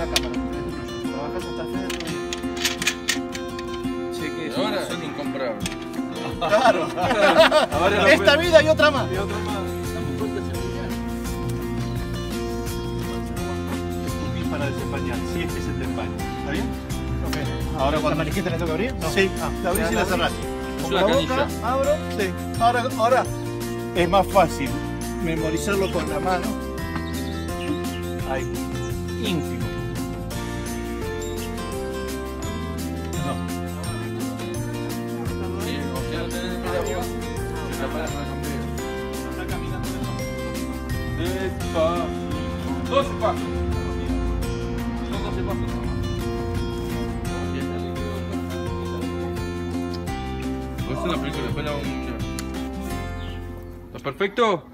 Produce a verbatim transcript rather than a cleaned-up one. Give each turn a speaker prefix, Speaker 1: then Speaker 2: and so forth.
Speaker 1: la cámara. Trabajas hasta el final. Che, que
Speaker 2: Ahora son incomprables.
Speaker 1: Claro.
Speaker 3: Ahora
Speaker 1: Esta vida y otra más.
Speaker 3: y otro más. Escupís para desempañar, si es que se te empaña. ¿Está bien?
Speaker 1: Ok.
Speaker 3: Ahora
Speaker 1: ¿La
Speaker 3: cuando...
Speaker 1: maniquita la tengo que abrir? No.
Speaker 3: Sí, la abrís y la cerrás.
Speaker 1: Pongo
Speaker 2: la
Speaker 1: la
Speaker 2: canilla.
Speaker 1: boca, abro.
Speaker 3: Sí. Ahora, ahora es más fácil memorizarlo con la mano. Ahí. Ínfimo. No.
Speaker 2: Sí, o sea, tenés que ir a vos. Se te aparece la sombrilla.
Speaker 3: Está caminando de nuevo.
Speaker 2: Despacio. doce pasos. Son doce pasos nomás. Es una película, después la vamos a mirar. ¿Está perfecto?